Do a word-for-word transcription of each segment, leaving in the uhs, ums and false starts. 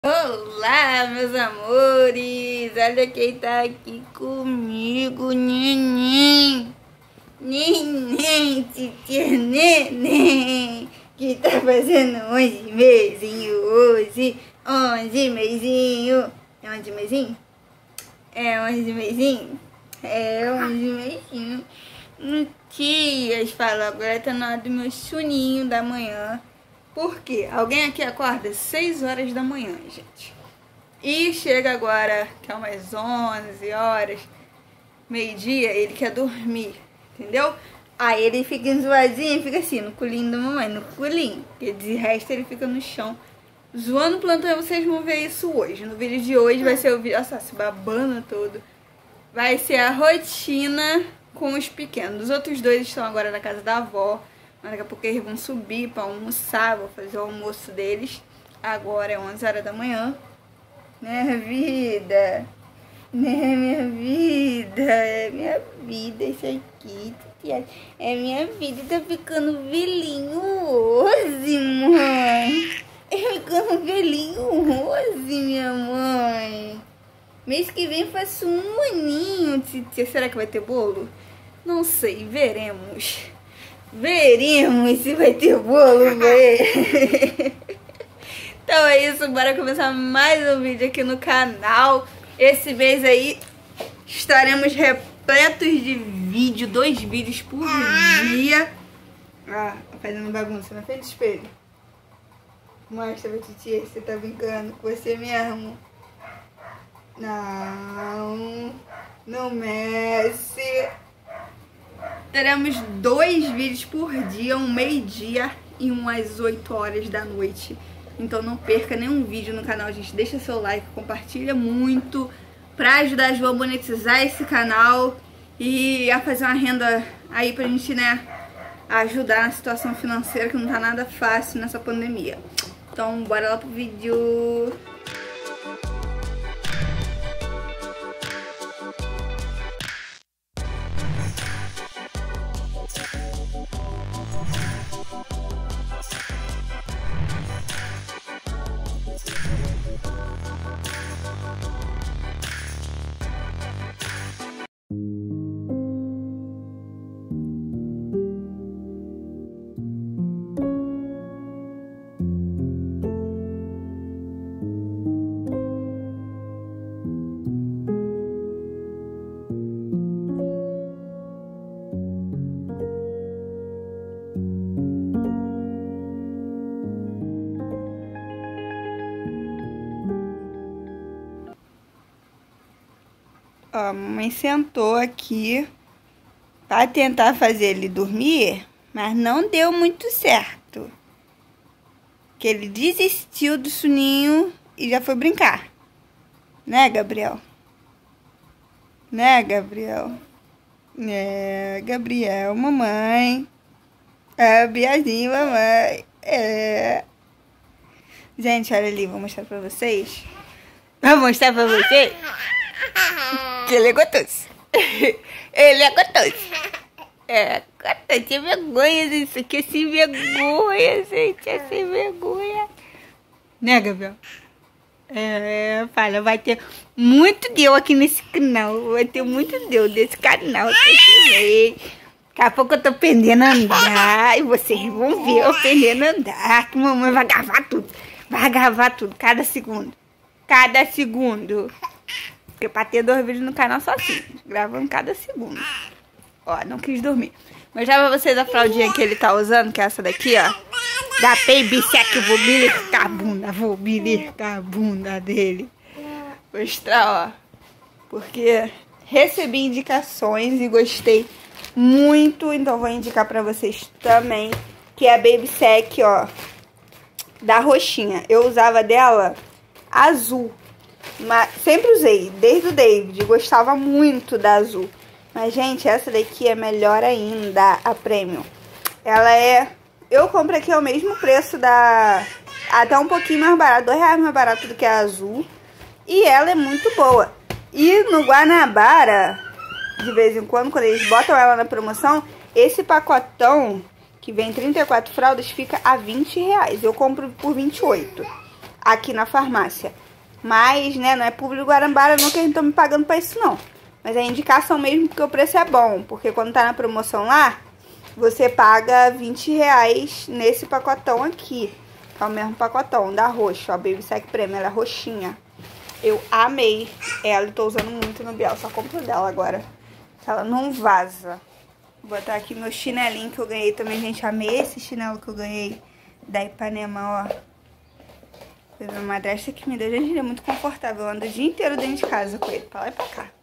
Olá, meus amores! Olha quem tá aqui comigo, neném! Neném, titia neném! Que tá fazendo onze mesinho hoje? onze mesinho! É onze mesinho? É onze mesinho? É onze mesinho. Tias, fala, agora tá na hora do meu soninho da manhã. Por quê? Alguém aqui acorda seis horas da manhã, gente. E chega agora, que é umas onze horas, meio-dia, ele quer dormir, entendeu? Aí ele fica enzoadinho, fica assim, no colinho da mamãe, no colinho. Porque de resto ele fica no chão, zoando o plantão. Vocês vão ver isso hoje. No vídeo de hoje vai ser o vídeo, olha só, se babando todo. Vai ser a rotina com os pequenos. Os outros dois estão agora na casa da avó. Daqui a pouco eles vão subir para almoçar, vou fazer o almoço deles. Agora é onze horas da manhã. Né, vida? Né, minha vida? É minha vida isso aqui. É minha vida, tá ficando velhinho hoje, mãe. É ficando velhinho hoje, minha mãe. Mês que vem faço um aninho, titia. Será que vai ter bolo? Não sei, veremos. Veremos se vai ter bolo, velho. Então é isso, bora começar mais um vídeo aqui no canal. Esse mês aí estaremos repletos de vídeo, dois vídeos por dia. Ah, fazendo bagunça na frente do espelho. Mostra pra titia, você tá brincando com você mesmo. Não, não mexe. Teremos dois vídeos por dia, um meio-dia e umas oito horas da noite. Então não perca nenhum vídeo no canal, gente. Deixa seu like, compartilha muito pra ajudar a João a monetizar esse canal e a fazer uma renda aí pra gente, né, ajudar na situação financeira que não tá nada fácil nessa pandemia. Então bora lá pro vídeo. Ó, a mamãe sentou aqui para tentar fazer ele dormir, mas não deu muito certo. Que ele desistiu do soninho e já foi brincar. Né, Gabriel? Né, Gabriel? É, Gabriel, mamãe. É, Biazinho, mamãe. É. Gente, olha ali, vou mostrar pra vocês. Vou mostrar pra vocês. Que ele é gostoso. Ele é gostoso. É, gostoso. Sem vergonha, isso aqui é sem vergonha, gente. É sem vergonha. Né, Gabriel? É, fala, vai ter muito Deus aqui nesse canal. Vai ter muito Deus desse canal. Daqui a pouco eu tô aprendendo a andar. E vocês vão ver eu aprendendo a andar. Que mamãe vai gravar tudo. Vai gravar tudo, cada segundo. Cada segundo. Porque pra ter dois vídeos no canal só assim, gravando cada segundo. Ó, não quis dormir. Mostrar pra vocês a fraldinha que ele tá usando, que é essa daqui, ó. Da Baby Sec, vou beliscar a bunda, vou beliscar a bunda dele. Mostrar, ó. Porque recebi indicações e gostei muito, então vou indicar pra vocês também. Que é a Baby Sec, ó. Da roxinha. Eu usava dela azul. Mas sempre usei, desde o David, gostava muito da azul. Mas, gente, essa daqui é melhor ainda, a Premium. Ela é... Eu compro aqui ao mesmo preço da... Até um pouquinho mais barato, dois reais mais barato do que a azul. E ela é muito boa. E no Guanabara, de vez em quando, quando eles botam ela na promoção, esse pacotão, que vem trinta e quatro fraldas, fica a vinte reais. Eu compro por vinte e oito. aqui na farmácia. Mas, né, não é público Guarambara não que a gente tá me pagando pra isso, não. Mas é indicação mesmo porque o preço é bom. Porque quando tá na promoção lá, você paga vinte reais nesse pacotão aqui. Que é o mesmo pacotão, da roxa, ó, Baby Sec Premium, ela é roxinha. Eu amei ela e tô usando muito no Biel, só compro dela agora. Ela não vaza. Vou botar aqui meu chinelinho que eu ganhei também, gente. Amei esse chinelo que eu ganhei da Ipanema, ó. Foi minha madrasta que me deu. Gente, ele é muito confortável. Eu ando o dia inteiro dentro de casa com ele, pra lá e pra cá.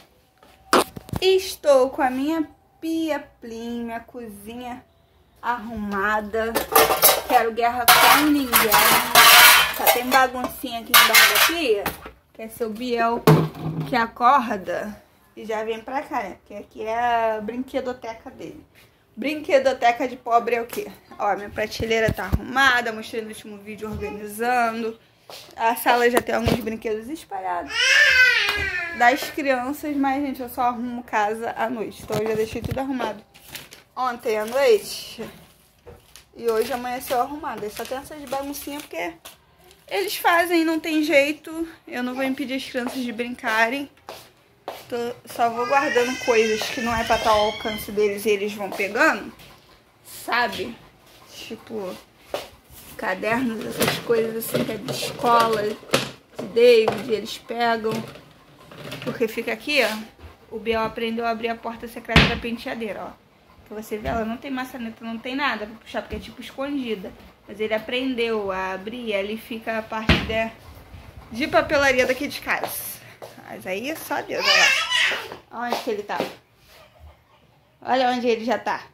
Estou com a minha pia plim, minha cozinha arrumada. Quero guerra com ninguém. Só tem baguncinha aqui embaixo da pia. Que é seu Biel que acorda e já vem pra cá, né? Porque aqui é a brinquedoteca dele. Brinquedoteca de pobre é o quê? Ó, minha prateleira tá arrumada, mostrei no último vídeo organizando. A sala já tem alguns brinquedos espalhados das crianças, mas, gente, eu só arrumo casa à noite. Então eu já deixei tudo arrumado ontem à noite. E hoje amanheceu arrumada. Só tem essas baguncinhas porque eles fazem, não tem jeito. Eu não vou impedir as crianças de brincarem. Tô, só vou guardando coisas que não é pra estar ao alcance deles e eles vão pegando, sabe? Tipo, cadernos, essas coisas assim que é de escola, de David, eles pegam. Porque fica aqui, ó, o Biel aprendeu a abrir a porta secreta da penteadeira, ó. Que você vê, ela não tem maçaneta, não tem nada pra puxar, porque é tipo escondida. Mas ele aprendeu a abrir e ali fica a parte de, de papelaria daqui de casa. Mas aí é só Deus, olha lá. Onde que ele tá? Olha onde ele já tá.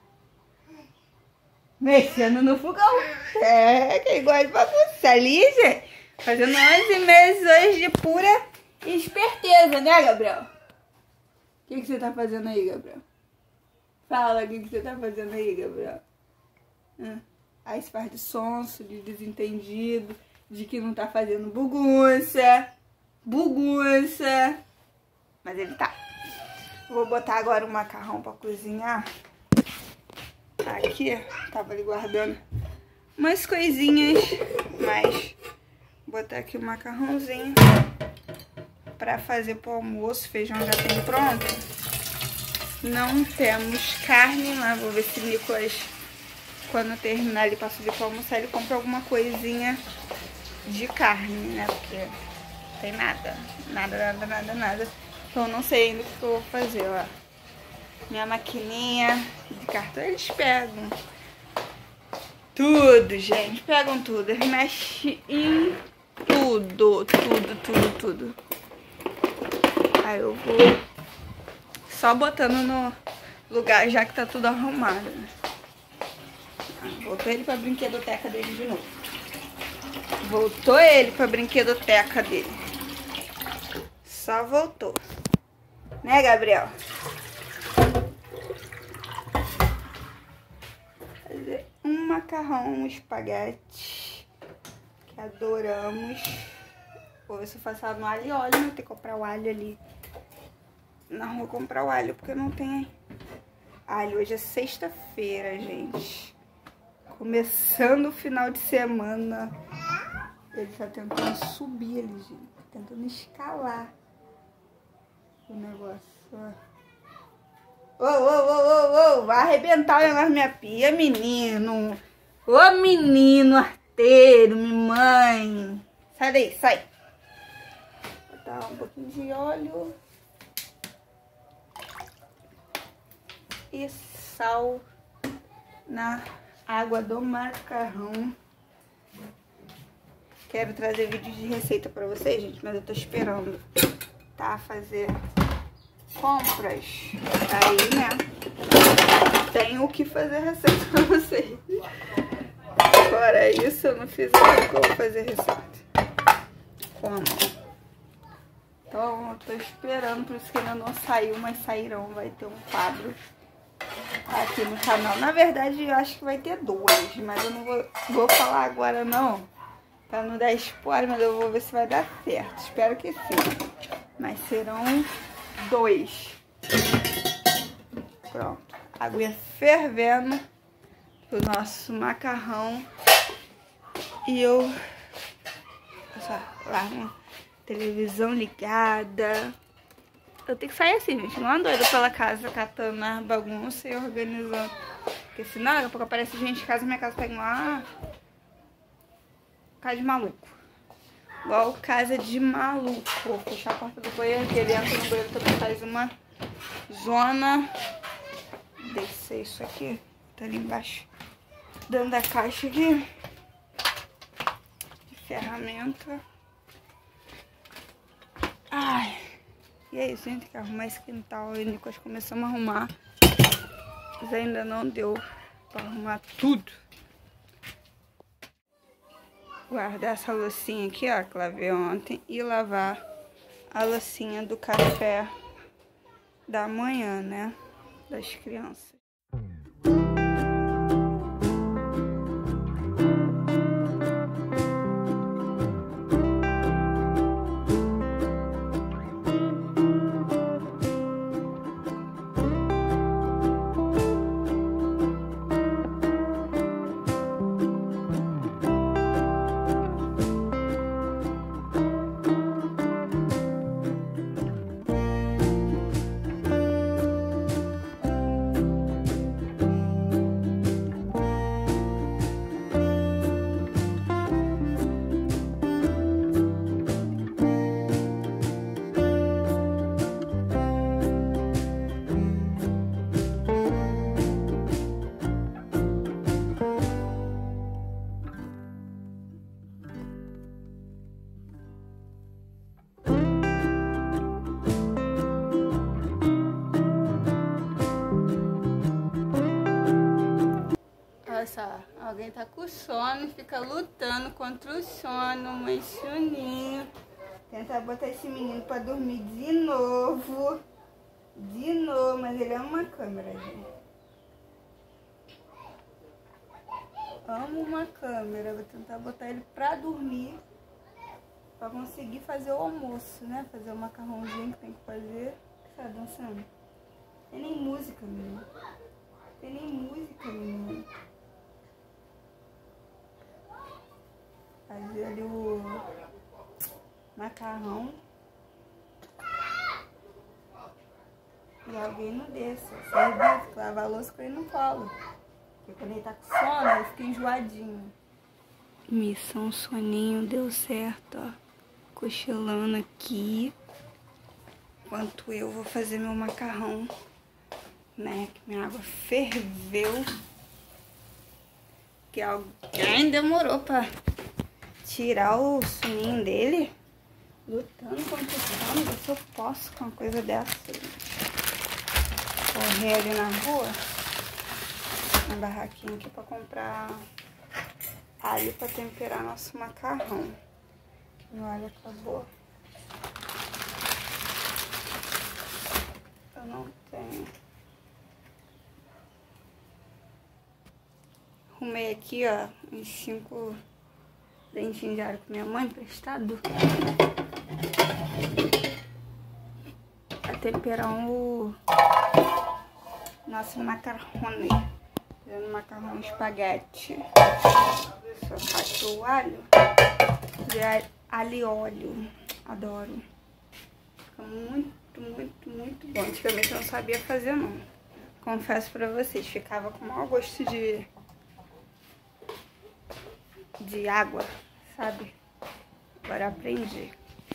Mexendo no fogão. É, quem gosta de bagunça ali, gente. Fazendo onze meses hoje de pura esperteza, né, Gabriel? O que, que você tá fazendo aí, Gabriel? Fala, o que, que você tá fazendo aí, Gabriel? Hum. Aí se faz de sonso, de desentendido, de que não tá fazendo bagunça. Bagunça. Mas ele tá. Vou botar agora o macarrão pra cozinhar. Aqui, tava ali guardando umas coisinhas. Mas vou botar aqui o macarrãozinho pra fazer pro almoço. O feijão já tem pronto. Não temos carne, mas vou ver se o Nicolas, quando terminar ali pra subir pra almoçar, ele compra alguma coisinha de carne, né? Porque não tem nada. Nada, nada, nada, nada. Então eu não sei ainda o que eu vou fazer, ó. Minha maquininha de cartão, eles pegam tudo, gente. Pegam tudo. Eles mexem em tudo, tudo, tudo, tudo. Aí eu vou só botando no lugar, já que tá tudo arrumado. Voltou ele pra brinquedoteca dele de novo. Voltou ele pra brinquedoteca dele. Só voltou. Né, Gabriel? Fazer um macarrão, um espaguete. Que adoramos. Vou ver se eu faço ela no alho e óleo. Vou ter que comprar o alho ali. Não vou comprar o alho porque não tem alho. Hoje é sexta-feira, gente. Começando o final de semana. Ele tá tentando subir ali, gente. Tentando escalar o negócio. Ô, ô, ô, ô, ô. Vai arrebentar o negócio da minha pia, menino. Ô, menino arteiro, minha mãe. Sai daí, sai. Vou botar um pouquinho de óleo. E sal na água do macarrão. Quero trazer vídeos de receita pra vocês, gente, mas eu tô esperando, tá? Fazer compras. Aí, né, tenho que fazer receita pra vocês. Fora isso, eu não fiz nada que eu vou fazer receita. Como? Então, eu tô esperando, por isso que ainda não saiu, mas sairão. Vai ter um quadro aqui no canal. Na verdade, eu acho que vai ter dois, mas eu não vou, vou falar agora, não. Pra não dar spoiler, mas eu vou ver se vai dar certo. Espero que sim. Mas serão dois. Pronto. Aguinha fervendo o nosso macarrão. E eu Lá, né? Televisão ligada. Eu tenho que sair assim, gente. Não ando doida pela casa, catando a bagunça e organizando. Porque senão, daqui a pouco aparece gente em casa, minha casa pega uma casa de maluco. Igual casa de maluco. Vou fechar a porta do banheiro, que ele entra no banheiro também, faz uma zona. Descer isso aqui. Tá ali embaixo. Dentro da caixa aqui. De ferramenta. Ai. E é isso, gente. Tem que arrumar esse quintal. E nós começamos a arrumar. Mas ainda não deu pra arrumar tudo. Guardar essa loucinha aqui, ó, que lavei ontem. E lavar a loucinha do café da manhã, né? Das crianças. Olha só, alguém tá com sono e fica lutando contra o sono, mas soninho. Tentar botar esse menino pra dormir de novo. De novo, mas ele ama uma câmera, gente. Amo uma câmera. Vou tentar botar ele pra dormir. Pra conseguir fazer o almoço, né? Fazer o macarrãozinho que tem que fazer. O que tá dançando? Tem nem música, menino. Tem nem música, menino. Fazer ali o macarrão. E alguém não desça. Serviço, lavar a louça com ele no colo. Porque quando ele tá com sono, ele fica enjoadinho. Missão soninho deu certo, ó. Cochilando aqui. Enquanto eu vou fazer meu macarrão, né? Que minha água ferveu. Que alguém demorou pra tirar o soninho dele. Lutando contra o sono. Ver se eu posso com uma coisa dessa. Correr ali na rua. Na barraquinha aqui pra comprar alho pra temperar nosso macarrão. Meu alho acabou. Eu não tenho. Arrumei aqui, ó, uns cinco dentinhos de alho com minha mãe emprestado. Pra temperar o nosso macarrone. Fazendo macarrão espaguete. Só faço o alho de alho e óleo. Adoro. Fica muito, muito, muito bom. Antigamente eu não sabia fazer, não. Confesso pra vocês, ficava com o maior gosto de de água, sabe? Agora aprendi.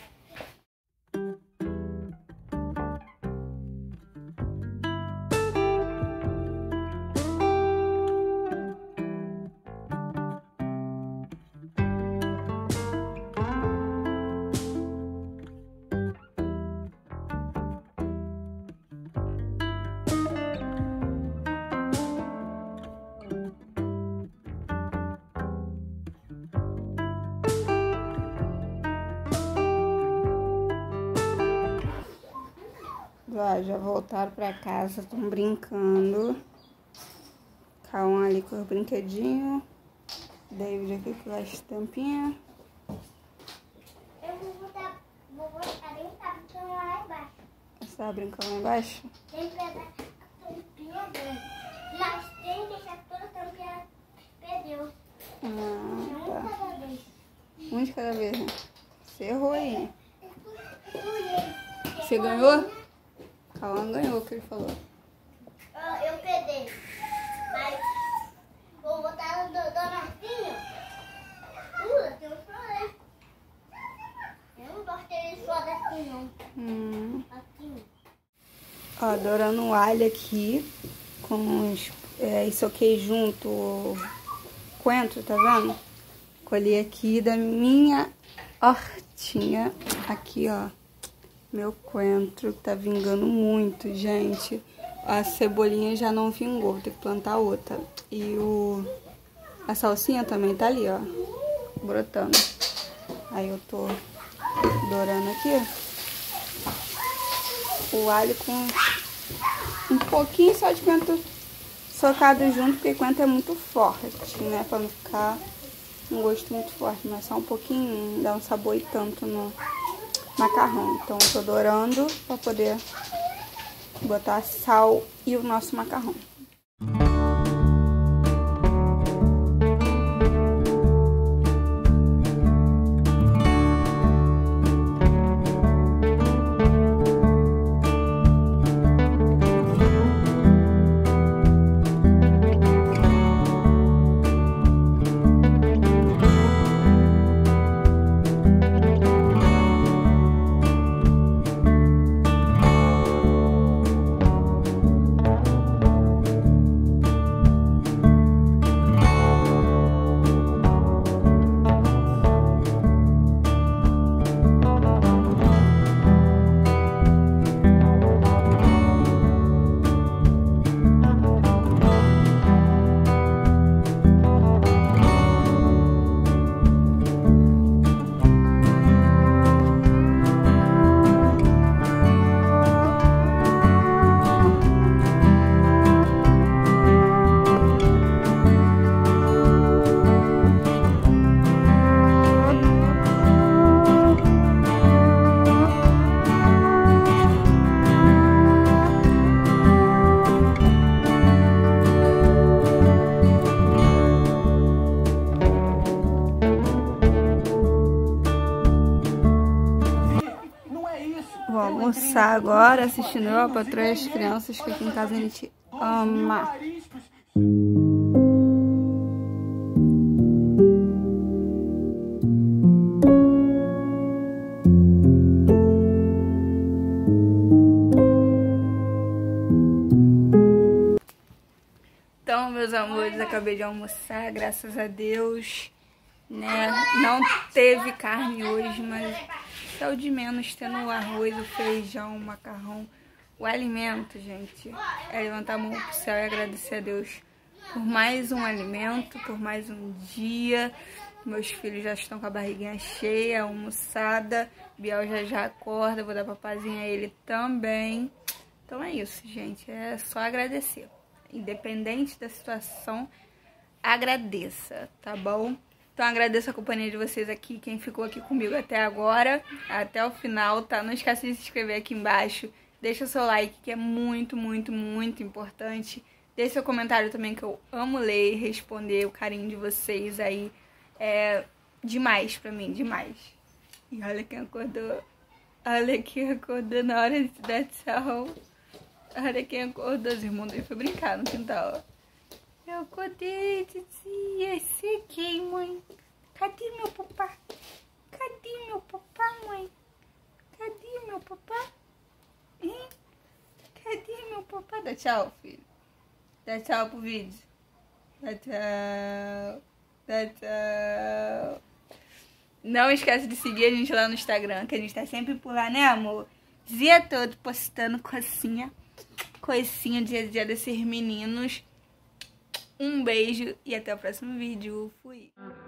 Ó, já voltaram pra casa, estão brincando. Cauã ali com os brinquedinhos. David aqui com a estampinha. Eu vou botar, vou botar bem tá brincando lá embaixo. Você tá brincando lá embaixo? Tem que pegar a tampinha dele. Mas tem que deixar toda a tampinha perdeu. Ah, Um tá. cada vez. Um de cada vez, né? Você errou aí. Você ganhou? Cauã ganhou o que ele falou. Eu perdi. Mas vou botar no Donarzinho. Uh, tem um problema. Eu não gostei só daqui não. Hum. Aqui. Ó, dourando o alho aqui. Com os... É, soquei junto o coentro, tá vendo? Colhi aqui da minha hortinha. Aqui, ó. Meu coentro tá vingando muito, gente. A cebolinha já não vingou, vou ter que plantar outra. E o... a salsinha também tá ali, ó. Brotando. Aí eu tô dourando aqui. O alho com um pouquinho só de coentro socado junto, porque coentro é muito forte, né? Pra não ficar um gosto muito forte, mas só um pouquinho, dá um sabor e tanto no macarrão. Então eu tô dourando pra poder botar sal e o nosso macarrão. Vou almoçar agora assistindo Eu, a Patroa e as Crianças, que aqui em casa a gente ama. Então, meus amores, acabei de almoçar, graças a Deus, né? Não teve carne hoje, mas é o de menos, tendo o arroz, o feijão, o macarrão, o alimento, gente. É levantar a mão pro céu e agradecer a Deus por mais um alimento, por mais um dia. Meus filhos já estão com a barriguinha cheia, almoçada. Biel já já acorda, vou dar papazinha a ele também. Então é isso, gente. É só agradecer. Independente da situação, agradeça, tá bom? Então agradeço a companhia de vocês aqui, quem ficou aqui comigo até agora, até o final, tá? Não esqueça de se inscrever aqui embaixo, deixa o seu like, que é muito, muito, muito importante. Deixe seu comentário também, que eu amo ler e responder, o carinho de vocês aí é demais pra mim, demais. E olha quem acordou, olha quem acordou na hora de dar tchau. Olha quem acordou, os irmãos dele foi brincar no quintal, ó. Eu acordei, titia, sequei, mãe. Cadê meu papá? Cadê meu papá, mãe? Cadê meu papá? Hein? Cadê meu papá? Dá tchau, filho. Dá tchau pro vídeo. Dá tchau. Dá tchau. Não esquece de seguir a gente lá no Instagram, que a gente tá sempre por lá, né, amor? Dia todo postando coisinha. Coisinha dia a dia desses meninos. Um beijo e até o próximo vídeo. Fui!